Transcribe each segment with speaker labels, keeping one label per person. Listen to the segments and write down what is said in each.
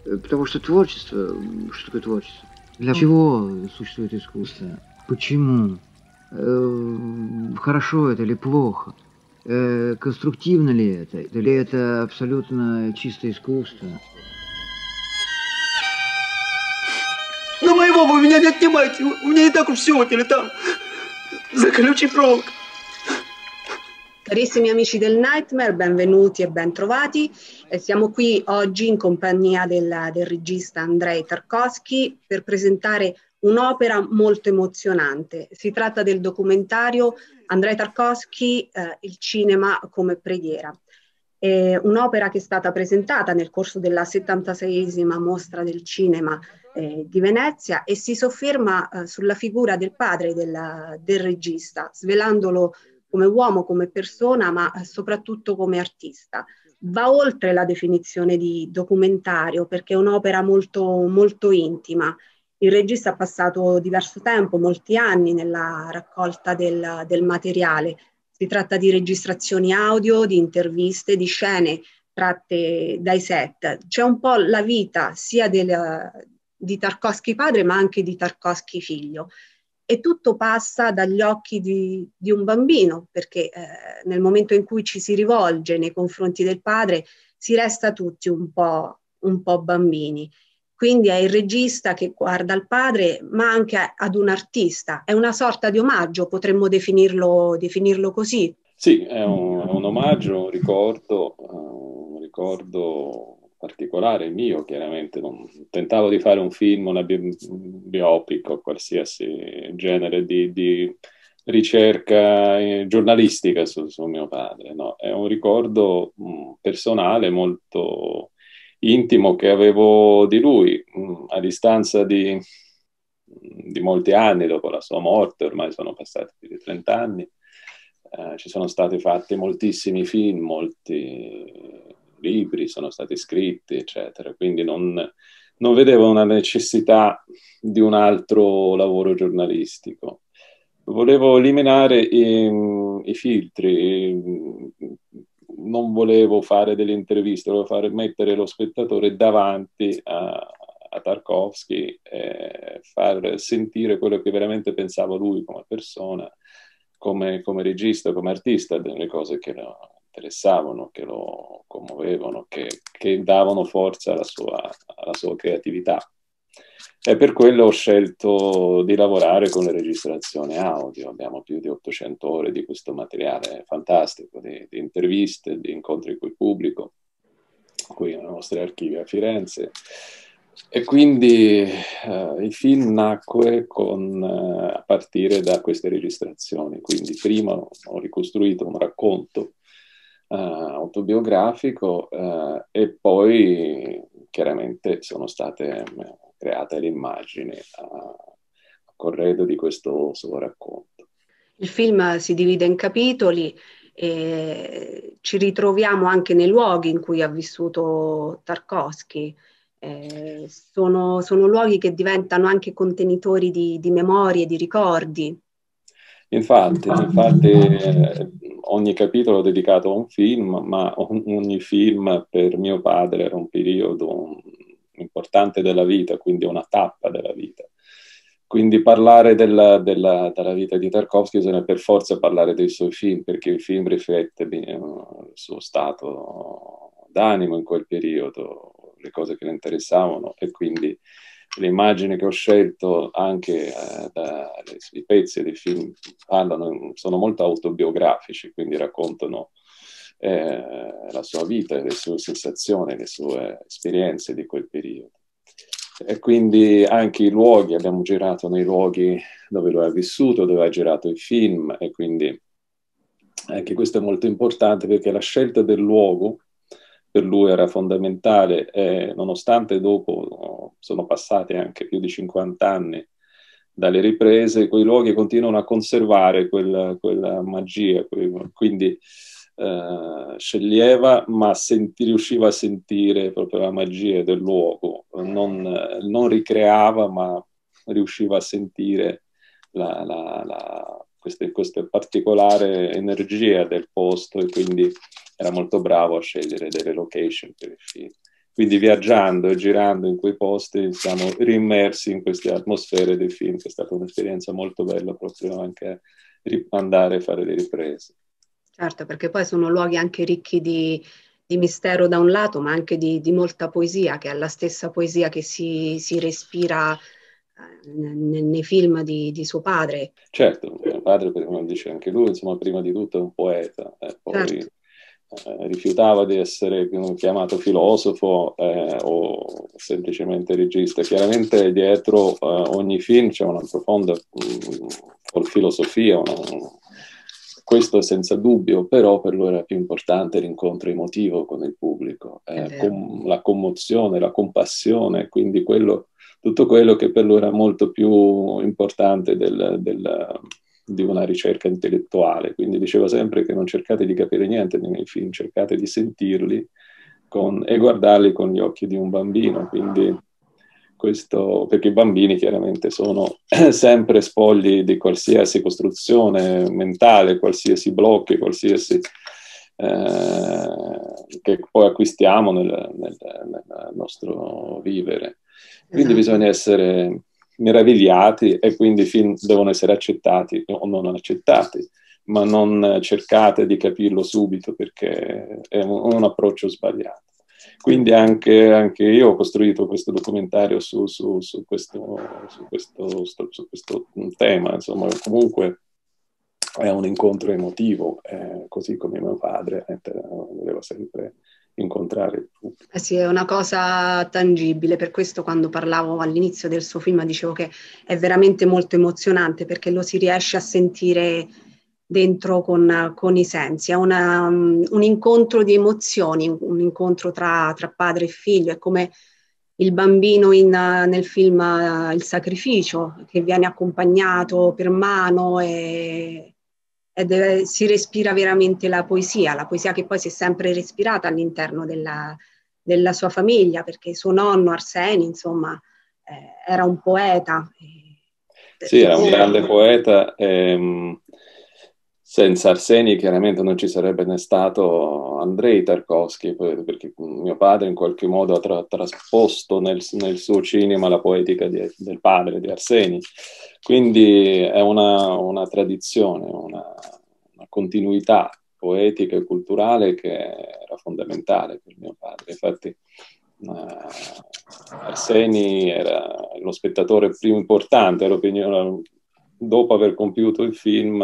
Speaker 1: Потому что творчество, что такое творчество? Для чего существует искусство? Почему? Хорошо это или плохо? Конструктивно ли это? Или это абсолютно чистое искусство?
Speaker 2: Но моего вы меня не отнимайте, у меня и так уж все отняли там, за колючей проволокой.
Speaker 3: Carissimi amici del Nightmare, benvenuti e bentrovati. Siamo qui oggi in compagnia del regista Andrei Tarkovsky per presentare un'opera molto emozionante. Si tratta del documentario Andrei Tarkovsky, Il cinema come preghiera. Un'opera che è stata presentata nel corso della 76esima mostra del cinema di Venezia e si sofferma sulla figura del padre del regista, svelandolo come uomo, come persona, ma soprattutto come artista. Va oltre la definizione di documentario perché è un'opera molto, molto intima. Il regista ha passato diverso tempo, molti anni, nella raccolta del materiale. Si tratta di registrazioni audio, di interviste, di scene tratte dai set. C'è un po' la vita sia di Tarkovsky padre, ma anche di Tarkovsky figlio. E tutto passa dagli occhi di un bambino, perché nel momento in cui ci si rivolge nei confronti del padre si resta tutti un po' bambini. Quindi è il regista che guarda il padre, ma anche ad un artista. È una sorta di omaggio, potremmo definirlo così.
Speaker 4: Sì, è un omaggio, un ricordo particolare mio, chiaramente. Tentavo di fare un film, una biopic o qualsiasi genere di ricerca giornalistica su mio padre, no? È un ricordo personale molto intimo che avevo di lui, a distanza di molti anni dopo la sua morte, ormai sono passati più di 30 anni. Ci sono stati fatti moltissimi film, molti libri sono stati scritti, eccetera, quindi non vedevo una necessità di un altro lavoro giornalistico. Volevo eliminare i filtri, non volevo fare delle interviste, volevo mettere lo spettatore davanti a Tarkovsky e far sentire quello che veramente pensava lui come persona, come regista, come artista, delle cose che lo interessavano, che lo commuovevano, che davano forza alla sua creatività. E per quello ho scelto di lavorare con le registrazioni audio. Abbiamo più di 800 ore di questo materiale fantastico, di interviste, di incontri col pubblico, qui nei nostri archivi a Firenze. E quindi il film nacque a partire da queste registrazioni. Quindi prima ho ricostruito un racconto autobiografico e poi chiaramente sono state create le immagini a corredo di questo suo racconto.
Speaker 3: Il film si divide in capitoli e ci ritroviamo anche nei luoghi in cui ha vissuto Tarkovsky. Sono luoghi che diventano anche contenitori di memorie, di ricordi.
Speaker 4: Infatti ogni capitolo è dedicato a un film, ma ogni film per mio padre era un periodo importante della vita, quindi una tappa della vita. Quindi parlare della vita di Tarkovsky bisogna per forza parlare dei suoi film, perché il film riflette il suo stato d'animo in quel periodo, le cose che le interessavano, e quindi le immagini che ho scelto anche i pezzi dei film sono molto autobiografici, quindi raccontano la sua vita, le sue sensazioni, le sue esperienze di quel periodo. E quindi anche i luoghi, abbiamo girato nei luoghi dove lui ha vissuto, dove ha girato i film, e quindi anche questo è molto importante perché la scelta del luogo per lui era fondamentale, e nonostante dopo sono passati anche più di 50 anni dalle riprese, quei luoghi continuano a conservare quella magia, quindi sceglieva, ma riusciva a sentire proprio la magia del luogo, non ricreava, ma riusciva a sentire questa particolare energia del posto, e quindi era molto bravo a scegliere delle location per il film. quindi viaggiando e girando in quei posti siamo rimmersi in queste atmosfere dei film, che è stata un'esperienza molto bella proprio anche andare a fare le riprese.
Speaker 3: Certo, perché poi sono luoghi anche ricchi di mistero da un lato, ma anche di molta poesia, che è la stessa poesia che si respira nei film di suo padre.
Speaker 4: Certo, mio padre, come dice anche lui, insomma, prima di tutto è un poeta, e poi
Speaker 3: Certo.
Speaker 4: rifiutava di essere chiamato filosofo o semplicemente regista. Chiaramente dietro ogni film c'è una profonda filosofia, questo senza dubbio, però per lui era più importante l'incontro emotivo con il pubblico,
Speaker 3: È vero.
Speaker 4: la commozione, la compassione, quindi tutto quello che per lui era molto più importante di una ricerca intellettuale. Quindi diceva sempre che non cercate di capire niente nei miei film, cercate di sentirli e guardarli con gli occhi di un bambino. Quindi perché i bambini chiaramente sono sempre spogli di qualsiasi costruzione mentale, qualsiasi blocco, qualsiasi che poi acquistiamo nel nostro vivere. Quindi
Speaker 3: Esatto.
Speaker 4: bisogna essere meravigliati e quindi i film devono essere accettati o non accettati, ma non cercate di capirlo subito perché è un approccio sbagliato. Quindi anche io ho costruito questo documentario su questo tema, insomma, comunque è un incontro emotivo, così come mio padre voleva sempre incontrare il pubblico.
Speaker 3: Sì, è una cosa tangibile, per questo quando parlavo all'inizio del suo film dicevo che è veramente molto emozionante perché lo si riesce a sentire dentro con i sensi, è un incontro di emozioni, un incontro tra padre e figlio, è come il bambino nel film Il sacrificio, che viene accompagnato per mano si respira veramente la poesia che poi si è sempre respirata all'interno della sua famiglia, perché suo nonno Arseni, insomma, era un poeta.
Speaker 4: Sì, era un grande poeta. Senza Arseni chiaramente non ci sarebbe né stato Andrei Tarkovsky, perché mio padre in qualche modo ha trasposto nel suo cinema la poetica del padre, di Arseni. Quindi è una tradizione, una continuità poetica e culturale che era fondamentale per mio padre. Infatti Arseni era lo spettatore più importante, dopo aver compiuto il film,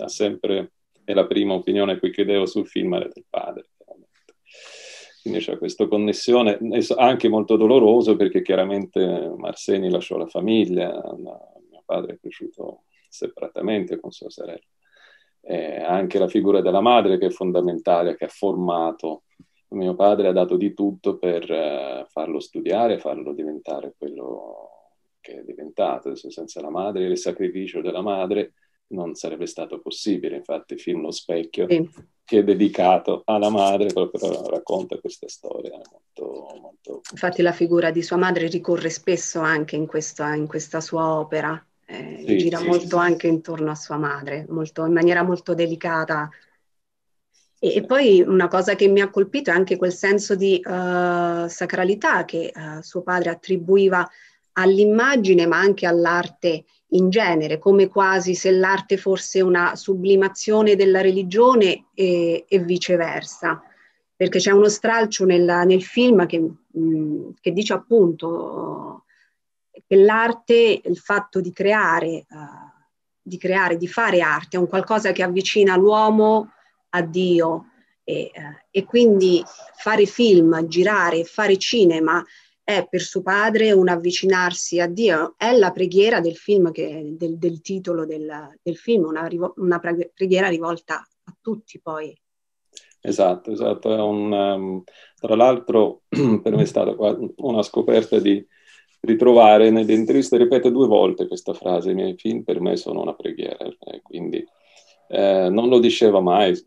Speaker 4: è la prima opinione che chiedevo sul film era del padre. Quindi c'è questa connessione, anche molto doloroso perché chiaramente Arseni lasciò la famiglia, mio padre è cresciuto separatamente con sua sorella. Anche la figura della madre che è fondamentale, che ha formato. Mio padre ha dato di tutto per farlo studiare, farlo diventare quello che è diventato. Adesso senza la madre e il sacrificio della madre non sarebbe stato possibile. Infatti il film Lo Specchio,
Speaker 3: Sì.
Speaker 4: che è dedicato alla madre, proprio racconta questa storia molto, molto...
Speaker 3: Infatti la figura di sua madre ricorre spesso anche in questa sua opera,
Speaker 4: Sì,
Speaker 3: gira
Speaker 4: sì,
Speaker 3: molto
Speaker 4: sì.
Speaker 3: anche intorno a sua madre, in maniera molto delicata. E
Speaker 4: Sì.
Speaker 3: poi una cosa che mi ha colpito è anche quel senso di sacralità che suo padre attribuiva all'immagine, ma anche all'arte in genere, come quasi se l'arte fosse una sublimazione della religione e viceversa. Perché c'è uno stralcio nel film che dice appunto che l'arte, il fatto di creare, di fare arte, è un qualcosa che avvicina l'uomo a Dio e quindi fare film, girare, fare cinema è per suo padre un avvicinarsi a Dio, è la preghiera del film, del titolo del film, una preghiera rivolta a tutti poi.
Speaker 4: Esatto. È tra l'altro per me è stata una scoperta di ritrovare nelle interviste, ripeto 2 volte questa frase, i miei film per me sono una preghiera, quindi non lo diceva mai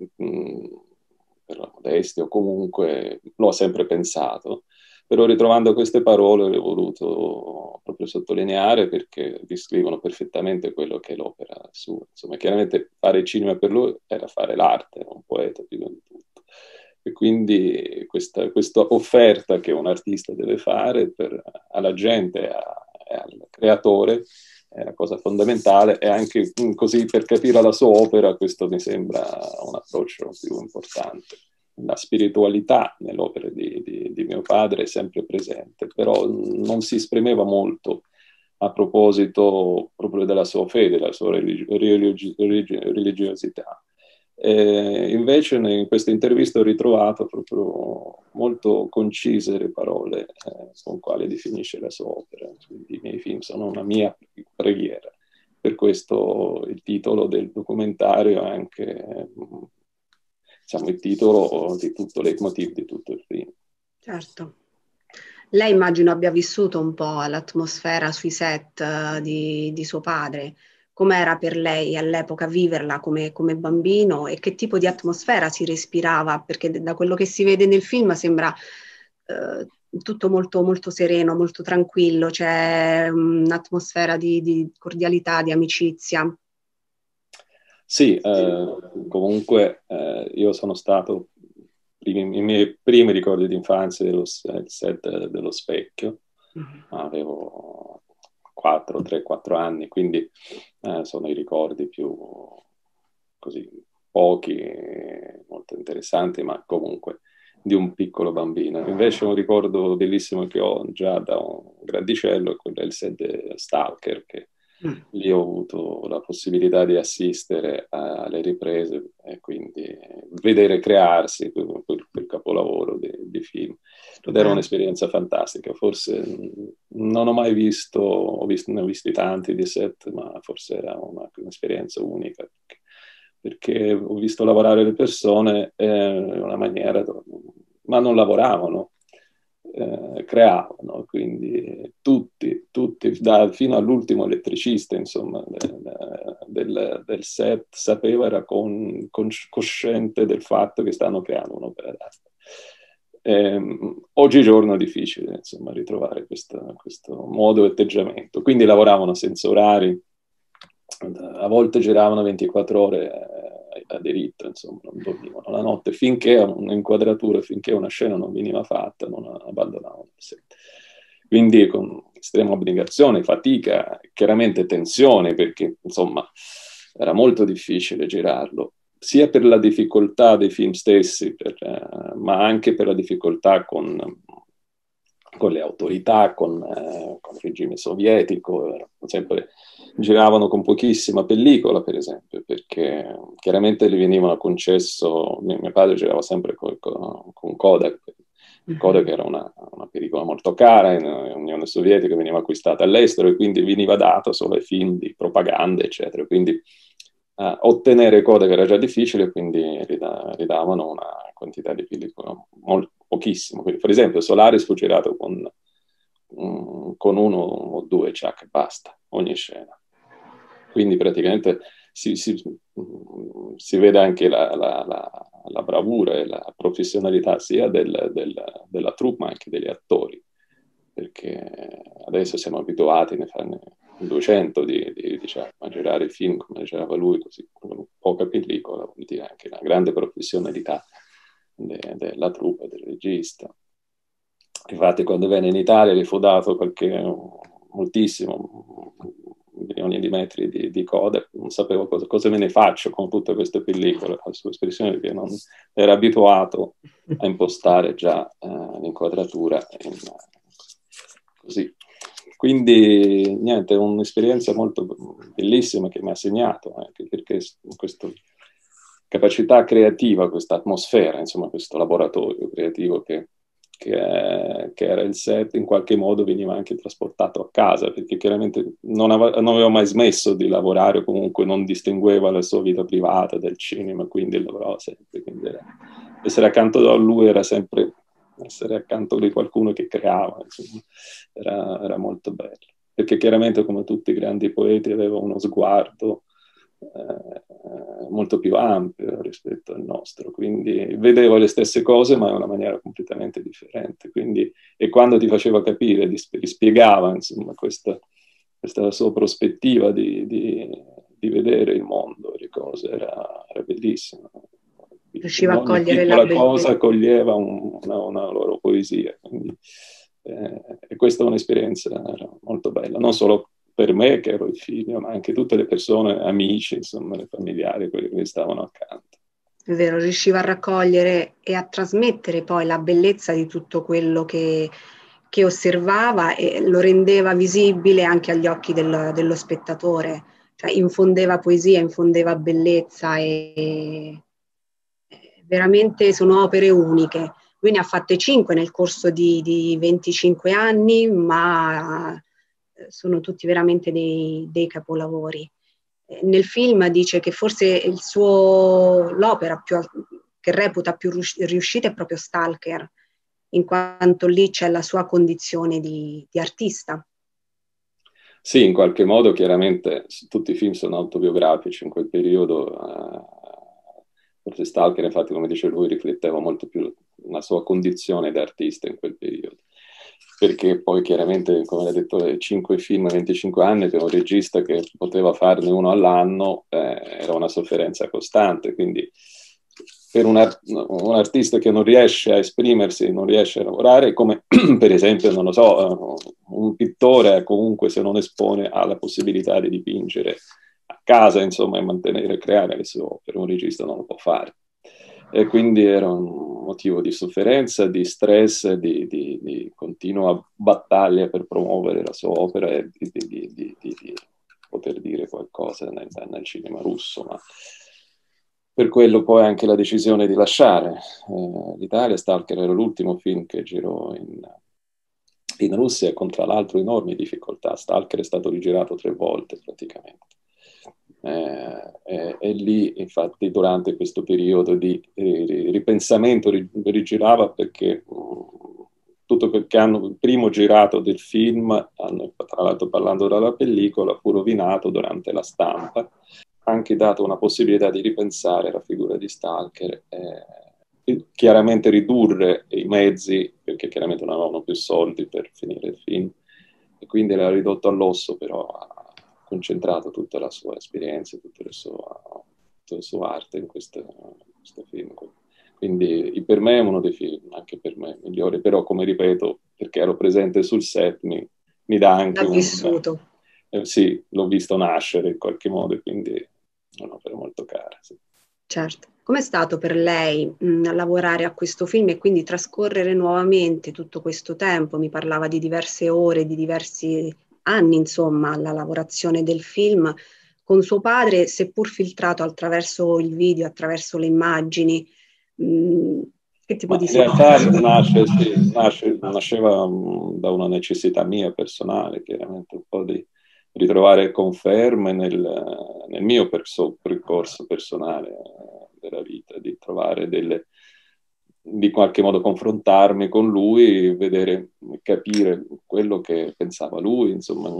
Speaker 4: per la modestia o comunque l'ho sempre pensato, però ritrovando queste parole le ho voluto proprio sottolineare perché descrivono perfettamente quello che è l'opera sua. Insomma, chiaramente fare il cinema per lui era fare l'arte, era un poeta prima di tutto. E quindi questa offerta che un artista deve fare alla gente e al creatore è la cosa fondamentale, e anche così per capire la sua opera questo mi sembra un approccio più importante. La spiritualità nell'opera di mio padre è sempre presente, però non si esprimeva molto a proposito proprio della sua fede, della sua religiosità. Invece in questa intervista ho ritrovato proprio molto concise le parole con quali definisce la sua opera. Quindi i miei film sono una mia preghiera. Per questo il titolo del documentario è anche, diciamo, il titolo di tutto il leitmotiv di tutto il film.
Speaker 3: Certo. Lei immagino abbia vissuto un po' l'atmosfera sui set di suo padre. Com'era per lei all'epoca viverla come bambino e che tipo di atmosfera si respirava? Perché da quello che si vede nel film sembra tutto molto, molto sereno, molto tranquillo, c'è un'atmosfera di cordialità, di amicizia.
Speaker 4: Sì, comunque io sono stato, i miei primi ricordi di infanzia dello set dello Specchio, avevo 3-4 anni, quindi sono i ricordi più così pochi, molto interessanti, ma comunque di un piccolo bambino. Invece un ricordo bellissimo che ho già da un grandicello è quello del set Stalker, che lì ho avuto la possibilità di assistere alle riprese e quindi vedere crearsi quel capolavoro di film. Ed era un'esperienza fantastica. Forse non ho mai visto, ne ho visti tanti di set, ma forse era un'esperienza unica. Perché ho visto lavorare le persone in una maniera, ma non lavoravano. Creavano, quindi tutti fino all'ultimo elettricista, insomma, del set sapeva, era cosciente del fatto che stanno creando un'opera d'arte. Oggigiorno è difficile, insomma, ritrovare questo modo e atteggiamento, quindi lavoravano senza orari, a volte giravano 24 ore a diritto, insomma, non dormivano la notte, finché un'inquadratura, finché una scena non veniva fatta, non abbandonavano il set. Quindi con estrema abnegazione, fatica, chiaramente tensione, perché insomma era molto difficile girarlo, sia per la difficoltà dei film stessi, ma anche per la difficoltà con le autorità, con il regime sovietico, sempre giravano con pochissima pellicola, per esempio, perché chiaramente gli venivano concesso, mio padre girava sempre con Kodak. Kodak era una pellicola molto cara, in Unione Sovietica veniva acquistata all'estero e quindi veniva data solo ai film di propaganda, eccetera. Quindi ottenere Kodak era già difficile, quindi ridavano una quantità di pellicola pochissimo. Quindi, per esempio, Solaris fu girato con 1 o 2 Chuck e basta, ogni scena. Quindi praticamente si vede anche la bravura e la professionalità sia della troupe ma anche degli attori, perché adesso siamo abituati a farne 200 diciamo, a girare il film come girava lui, così con poca pellicola, vuol dire anche una grande professionalità della troupe e del regista. Infatti quando venne in Italia gli fu dato moltissimo, milioni di metri di Kodak, non sapevo cosa me ne faccio con tutte queste pellicole, la sua espressione, perché non era abituato a impostare già l'inquadratura così. Quindi niente, è un'esperienza molto bellissima che mi ha segnato, anche perché questa capacità creativa, questa atmosfera, insomma questo laboratorio creativo che era il set, in qualche modo veniva anche trasportato a casa, perché chiaramente non aveva mai smesso di lavorare, comunque non distingueva la sua vita privata del cinema, quindi lavorava sempre. Quindi essere accanto a lui era sempre essere accanto di qualcuno che creava, insomma, era molto bello, perché chiaramente come tutti i grandi poeti aveva uno sguardo molto più ampio rispetto al nostro, quindi vedeva le stesse cose ma in una maniera completamente differente, quindi, e quando ti faceva capire, ti spiegava insomma questa sua prospettiva di vedere il mondo, le cose, era bellissimo.
Speaker 3: riusciva a
Speaker 4: in ogni
Speaker 3: cogliere la
Speaker 4: piccola
Speaker 3: bellezza.
Speaker 4: cosa coglieva una loro poesia. Quindi, e questa è un'esperienza molto bella, non solo per me che ero il figlio, ma anche tutte le persone, amici, insomma, le familiari, quelli che stavano accanto.
Speaker 3: È vero, riusciva a raccogliere e a trasmettere poi la bellezza di tutto quello che osservava e lo rendeva visibile anche agli occhi dello spettatore, cioè infondeva poesia, infondeva bellezza e veramente sono opere uniche. Lui ne ha fatte 5 nel corso di 25 anni, ma sono tutti veramente dei capolavori. Nel film dice che forse l'opera che reputa più riuscita è proprio Stalker, in quanto lì c'è la sua condizione di artista.
Speaker 4: Sì, in qualche modo chiaramente tutti i film sono autobiografici in quel periodo. Forse Stalker, infatti, come dice lui, rifletteva molto più la sua condizione da artista in quel periodo. Perché poi chiaramente, come ha detto, 5 film, 25 anni, per un regista che poteva farne uno all'anno, era una sofferenza costante. Quindi per un artista che non riesce a esprimersi, non riesce a lavorare, come per esempio, non lo so, un pittore comunque se non espone ha la possibilità di dipingere a casa, insomma, e mantenere, creare le sue opere. Un regista non lo può fare. E quindi era un motivo di sofferenza, di stress, di continua battaglia per promuovere la sua opera e di poter dire qualcosa nel cinema russo. Ma per quello poi anche la decisione di lasciare l'Italia. Stalker era l'ultimo film che girò in Russia, con tra l'altro enormi difficoltà. Stalker è stato rigirato 3 volte praticamente. E lì, infatti, durante questo periodo di ripensamento rigirava perché tutto quel che hanno primo girato del film, tra l'altro parlando della pellicola, fu rovinato durante la stampa. Anche dato una possibilità di ripensare la figura di Stalker, chiaramente ridurre i mezzi, perché chiaramente non avevano più soldi per finire il film, e quindi era ridotto all'osso, però ha concentrato tutta la sua esperienza, tutta la sua arte in questo film. Quindi per me è uno dei film, anche per me, migliori, però come ripeto, perché ero presente sul set, mi dà anche
Speaker 3: L'ha vissuto.
Speaker 4: Sì, l'ho visto nascere in qualche modo, e quindi è un'opera molto cara. Sì.
Speaker 3: Certo. Com'è stato per lei lavorare a questo film e quindi trascorrere nuovamente tutto questo tempo? Mi parlava di diverse ore, di diversi anni, insomma, alla lavorazione del film con suo padre, seppur filtrato attraverso il video, attraverso le immagini. Che tipo
Speaker 4: Ma
Speaker 3: di
Speaker 4: in realtà
Speaker 3: sensazioni?
Speaker 4: nasceva da una necessità mia personale, chiaramente un po' di ritrovare conferme nel mio percorso personale della vita, di trovare di qualche modo confrontarmi con lui, vedere, capire quello che pensava lui, insomma,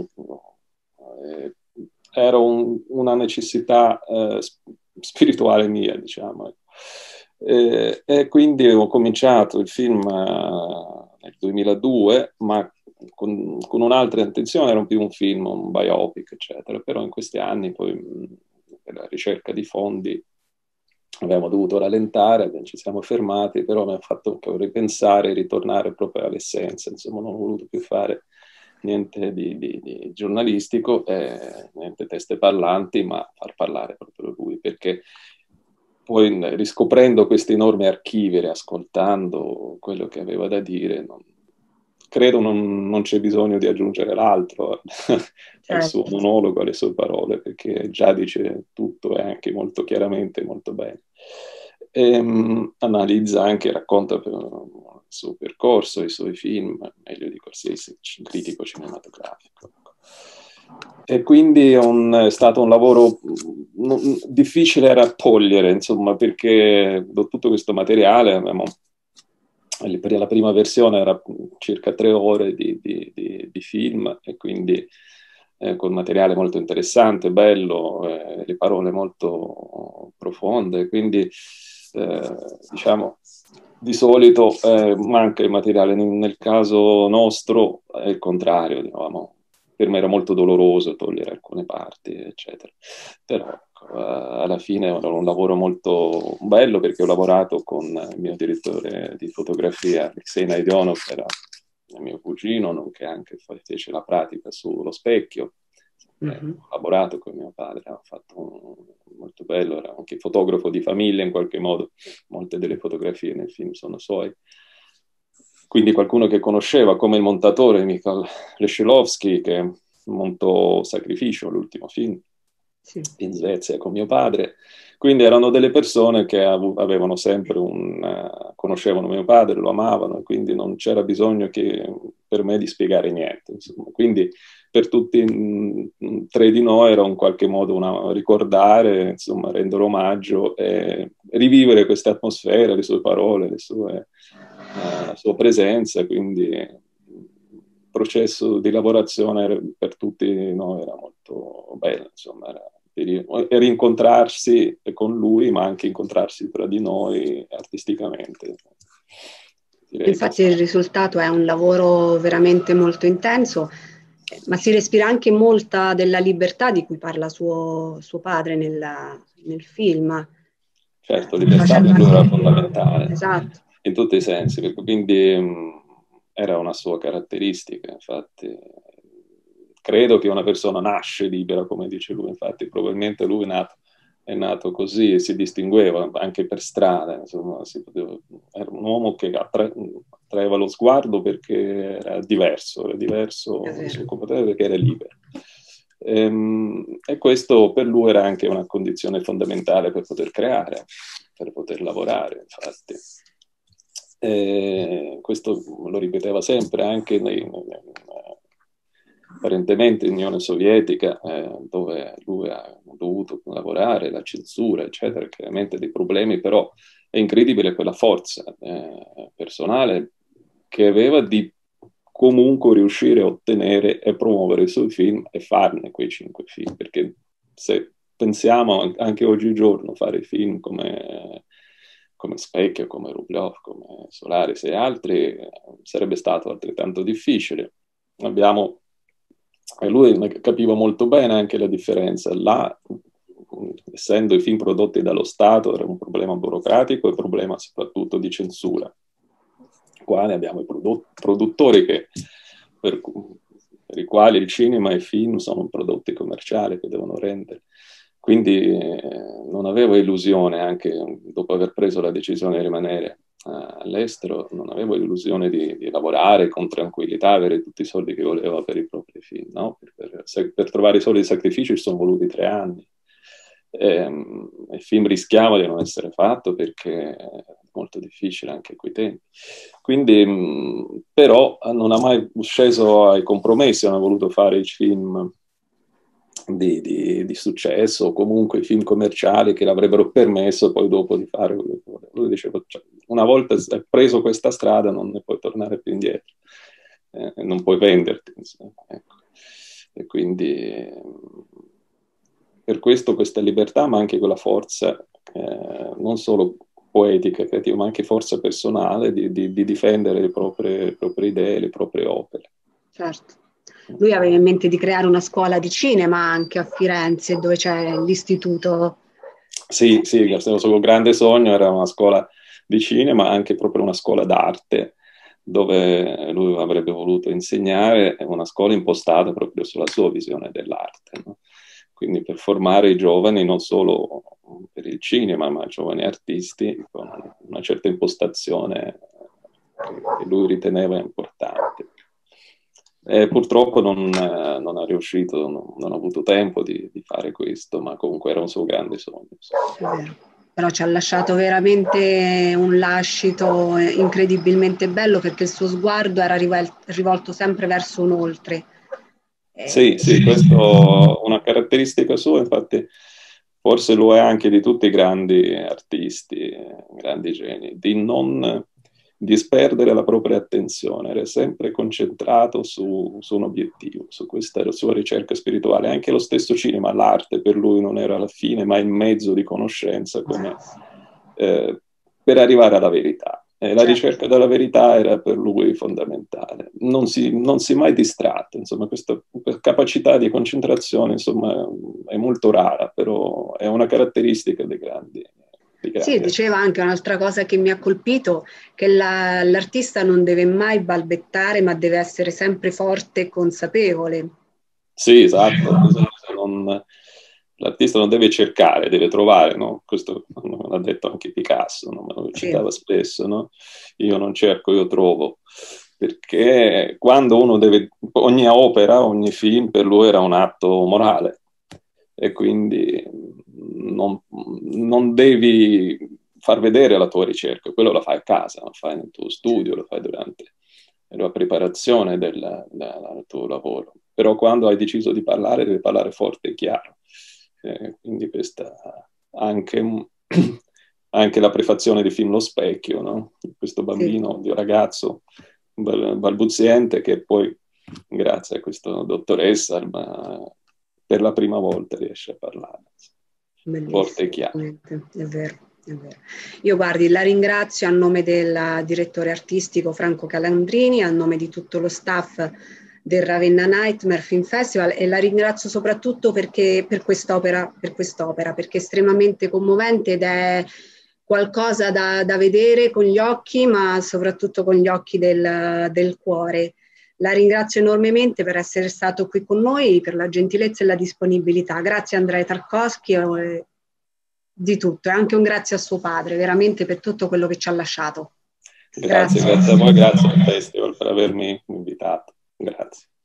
Speaker 4: era una necessità spirituale mia, diciamo. E quindi ho cominciato il film nel 2002, ma con un'altra intenzione, era più un film, un biopic, eccetera. Però in questi anni, poi, per la ricerca di fondi, abbiamo dovuto rallentare, ci siamo fermati, però mi ha fatto ripensare e ritornare proprio all'essenza. Insomma, non ho voluto più fare niente di giornalistico, niente teste parlanti, ma far parlare proprio lui, perché poi riscoprendo questi enormi archivi, ascoltando quello che aveva da dire, credo non c'è bisogno di aggiungere l'altro al suo monologo, alle sue parole, perché già dice tutto e anche molto chiaramente, molto bene. Analizza anche, racconta il suo percorso, i suoi film, meglio di qualsiasi critico cinematografico. E quindi è stato un lavoro difficile da raccogliere, insomma, perché tutto questo materiale, la prima versione era circa 3 ore di film, e quindi con materiale molto interessante, bello, le parole molto profonde, quindi diciamo di solito manca il materiale. Nel caso nostro è il contrario, diciamo. Per me era molto doloroso togliere alcune parti, eccetera. Però ecco, alla fine era un lavoro molto bello, perché ho lavorato con il mio direttore di fotografia, Alexei Naidionov, che era mio cugino, nonché anche fece la pratica sullo specchio. Ho lavorato con mio padre, ha fatto molto bello, era anche fotografo di famiglia in qualche modo, molte delle fotografie nel film sono suoi. Quindi qualcuno che conosceva, come il montatore Mikhail Lescelovsky, che montò Sacrificio, l'ultimo film, sì, in Svezia con mio padre. Quindi erano delle persone che avevano sempre conoscevano mio padre, lo amavano, e quindi non c'era bisogno per me di spiegare niente. Insomma. Quindi per tutti tre di noi era in qualche modo ricordare, insomma, rendere omaggio e rivivere questa atmosfera, le sue parole, la sua presenza. Quindi il processo di lavorazione per tutti noi era molto bello, insomma, era incontrarsi con lui, ma anche incontrarsi tra di noi artisticamente.
Speaker 3: Infatti il risultato è un lavoro veramente molto intenso, ma si respira anche molta della libertà di cui parla suo padre nel film.
Speaker 4: Certo, libertà per lui era fondamentale,
Speaker 3: esatto,
Speaker 4: in tutti i sensi, perché quindi era una sua caratteristica. Infatti credo che una persona nasce libera, come dice lui. Infatti probabilmente lui è nato così e si distingueva anche per strada, insomma, era un uomo che attraeva lo sguardo perché era diverso il suo comportamento, perché era libero. E questo per lui era anche una condizione fondamentale per poter creare, per poter lavorare, infatti. Questo lo ripeteva sempre anche apparentemente in Unione Sovietica, dove lui ha dovuto lavorare, la censura, eccetera, chiaramente dei problemi, però è incredibile quella forza personale che aveva di comunque riuscire a ottenere e promuovere i suoi film e farne quei 5 film, perché se pensiamo anche oggigiorno fare film come Specchio, come Rubliov, come Solaris e altri sarebbe stato altrettanto difficile. E lui capiva molto bene anche la differenza. Là, essendo i film prodotti dallo Stato, era un problema burocratico e un problema soprattutto di censura. Qua ne abbiamo i produttori per i quali il cinema e i film sono prodotti commerciali che devono rendere. Quindi non avevo illusione, anche dopo aver preso la decisione di rimanere all'estero, non avevo illusione di lavorare con tranquillità, avere tutti i soldi che volevo per i propri film, no? Per trovare i soldi di sacrificio ci sono voluti 3 anni. Il film rischiava di non essere fatto perché è molto difficile anche a quei tempi. Quindi, però non ha mai sceso ai compromessi, non ha voluto fare i film di successo, o comunque i film commerciali che l'avrebbero permesso poi dopo di fare quello che voleva. Lui diceva, cioè, una volta hai preso questa strada non ne puoi tornare più indietro, non puoi venderti, insomma, ecco. E quindi per questo questa libertà, ma anche quella forza non solo poetica, creativa, ma anche forza personale di difendere le proprie idee, le proprie opere.
Speaker 3: Certo. Lui aveva in mente di creare una scuola di cinema anche a Firenze, dove c'è l'istituto.
Speaker 4: Sì, il suo grande sogno era una scuola di cinema, anche proprio una scuola d'arte, dove lui avrebbe voluto insegnare, una scuola impostata proprio sulla sua visione dell'arte, no? Quindi per formare i giovani non solo per il cinema, ma giovani artisti con una certa impostazione che lui riteneva importante. Purtroppo non è riuscito, non ha avuto tempo di fare questo, ma comunque era un suo grande sogno.
Speaker 3: È vero. Però ci ha lasciato veramente un lascito incredibilmente bello, perché il suo sguardo era rivolto sempre verso un oltre.
Speaker 4: Sì, questo è una caratteristica sua, infatti forse lo è anche di tutti i grandi artisti, grandi geni, di non disperdere la propria attenzione, era sempre concentrato su un obiettivo, su questa sua ricerca spirituale. Anche lo stesso cinema, l'arte per lui non era la fine, ma il mezzo di conoscenza per arrivare alla verità. La ricerca della verità era per lui fondamentale. Non si è mai distratto, insomma, questo capacità di concentrazione, insomma, è molto rara, però è una caratteristica dei grandi.
Speaker 3: Sì, diceva anche un'altra cosa che mi ha colpito, che l'artista non deve mai balbettare, ma deve essere sempre forte e consapevole.
Speaker 4: Sì, esatto. L'artista non deve cercare, deve trovare, no? Questo l'ha detto anche Picasso, no? Me lo citava spesso, no? Io non cerco, io trovo. Perché quando uno deve, ogni opera, ogni film per lui era un atto morale, e quindi non devi far vedere la tua ricerca, quello la fai a casa, lo fai nel tuo studio, lo fai durante la preparazione del tuo lavoro. Però quando hai deciso di parlare, devi parlare forte e chiaro. Quindi questa anche, anche la prefazione di film Lo Specchio, no? Questo bambino, di un ragazzo balbuziente che poi, grazie a questa dottoressa, per la prima volta riesce a parlare.
Speaker 3: Bellissimo,
Speaker 4: forte e chiaro.
Speaker 3: è vero, è vero. Io guardi, la ringrazio a nome del direttore artistico Franco Calandrini, a nome di tutto lo staff del Ravenna Nightmare Film Festival, e la ringrazio soprattutto perché per quest'opera, perché è estremamente commovente ed è qualcosa da vedere con gli occhi, ma soprattutto con gli occhi del cuore. La ringrazio enormemente per essere stato qui con noi, per la gentilezza e la disponibilità. Grazie a Andrea Tarkovsky di tutto, e anche un grazie a suo padre, veramente, per tutto quello che ci ha lasciato.
Speaker 4: Grazie a voi, grazie al Festival per avermi invitato. Grazie.